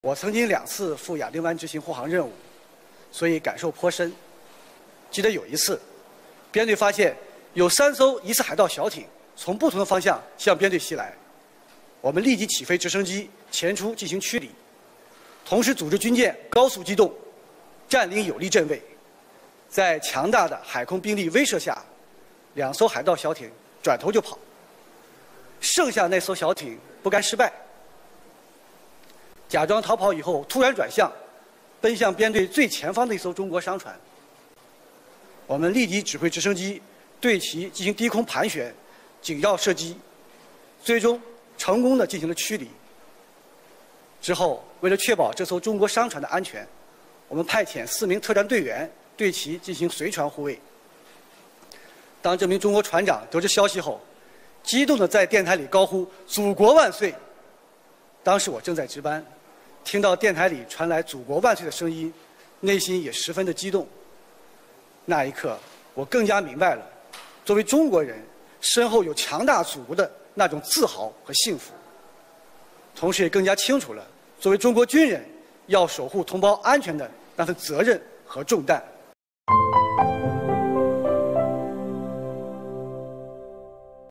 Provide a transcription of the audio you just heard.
我曾经2次赴亚丁湾执行护航任务，所以感受颇深。记得有一次，编队发现有3艘疑似海盗小艇从不同的方向向编队袭来，我们立即起飞直升机前出进行驱离，同时组织军舰高速机动，占领有利阵位。在强大的海空兵力威慑下，2艘海盗小艇转头就跑，剩下那艘小艇不甘失败，假装逃跑以后，突然转向，奔向编队最前方的一艘中国商船。我们立即指挥直升机对其进行低空盘旋、紧绕射击，最终成功地进行了驱离。之后，为了确保这艘中国商船的安全，我们派遣4名特战队员对其进行随船护卫。当这名中国船长得知消息后，激动地在电台里高呼“祖国万岁”。当时我正在值班，听到电台里传来“祖国万岁”的声音，内心也十分的激动。那一刻，我更加明白了，作为中国人，身后有强大祖国的那种自豪和幸福。同时也更加清楚了，作为中国军人，要守护同胞安全的那份责任和重担。